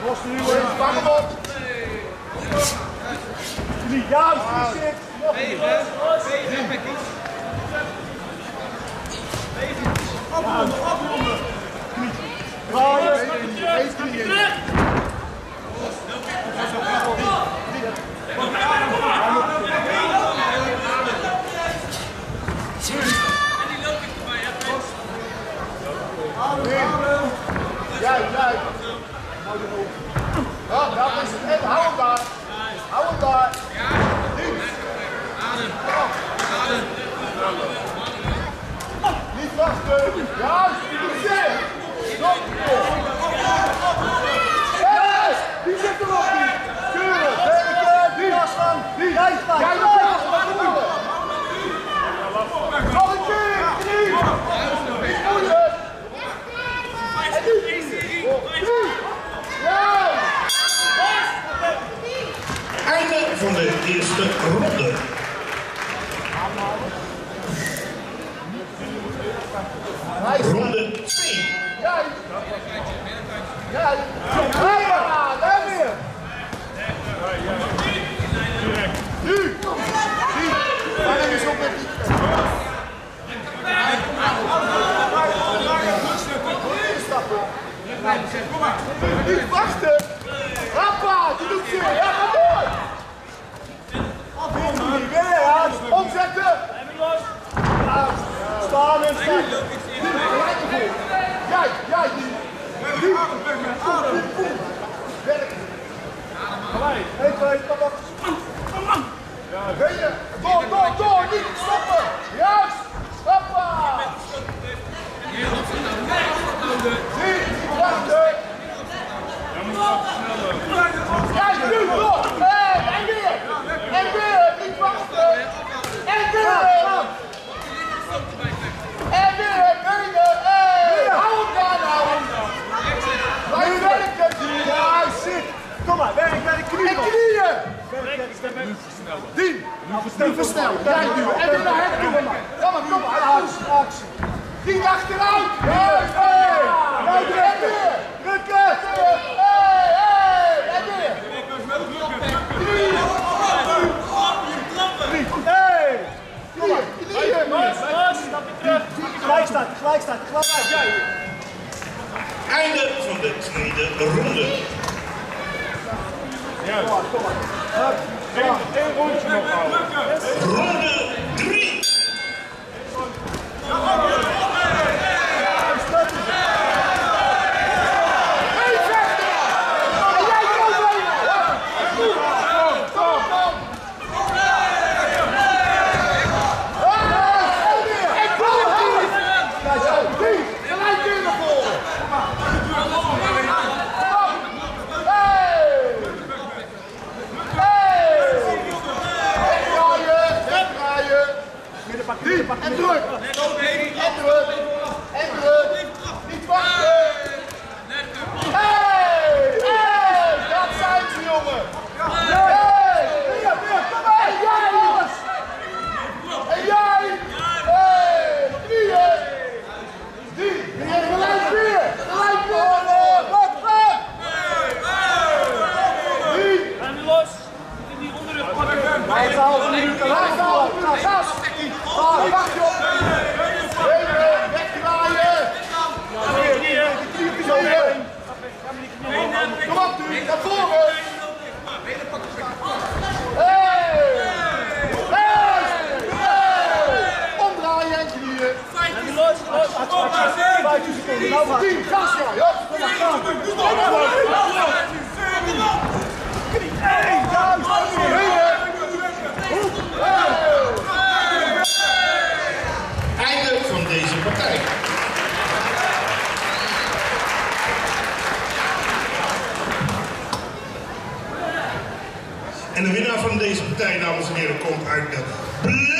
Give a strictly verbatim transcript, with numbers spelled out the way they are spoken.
Los nu eens, vang hem op. Niet juist, die zit. Nog niet. Afronden, afronden. Draaien. Eén knie. Juist, juist. Ja, dat is het. En hou hem daar. Hou hem daar. Niet wachten. Juist, die zit. Nog meer. Yes! Die zit er nog niet. Keurig. Werken. Die was van. Die. Jij staat. Jij staat. Nog een keer. Drie. Niet moeilijk. Einde van de eerste ronde. Ronde twee. Ja, ja, ja, daar weer. Nu. Maar dan is op met die. Kom maar. Niet wachten. Rappa, die doet ze. Ja, ga door. Afronden. Weer, omzetten. Ja, staan en schiet. Jij, jij, die. Die. Werk. Gelijk. één, twee, kom op. Ben je? Door, door, door. Niet stoppen. Juist. Rappa. Zie, wachten. Kijk, nu door. Hey, en weer. En weer. Niet wachten. En weer. En weer. Benen. Hey, hou hem daar nou. Blijf werken. Ja, zit. Kom maar, werk naar de knieën. En knieën. Nu versnellen. Die. Nu versnellen. Jij duwen. En weer naar het toe. Kom maar, kom maar. Actie. Die achteruit. Ja, hey. Nou, en weer. Drukken. Hey, hey. En weer. Drie. Drie. Hey. Kom maar. Knieën. Stap je terug. Gelijk staat, gelijk staat, gelijk. Einde van de tweede ronde. Ja, kom maar. Eén rondje nog houden. Ronde drie. En druk! En druk! En druk! Niet wachten! Hey! Hey! Dat zijn ze, jongen! Hey! Weer, weer, kom maar! En jij, jongens! En jij! Hey! Knieën! Die! Die heeft gelijk weer! Gelijk weer! Wat, wat? Die! En nu los! In die onderrug pakken! Laatste halve minuut! Laatste halve minuut! Gas! Ah, wacht je op! Even, wegdraaien! Kom op, nu, naar voren! Hey! Hey! Omdraaien en knieën! En los, los! vijftien seconden, nou maar! tien, gas ja! Kom maar, gaan! Hey, juist! Einde van deze partij. En de winnaar van deze partij, dames en heren, komt uit de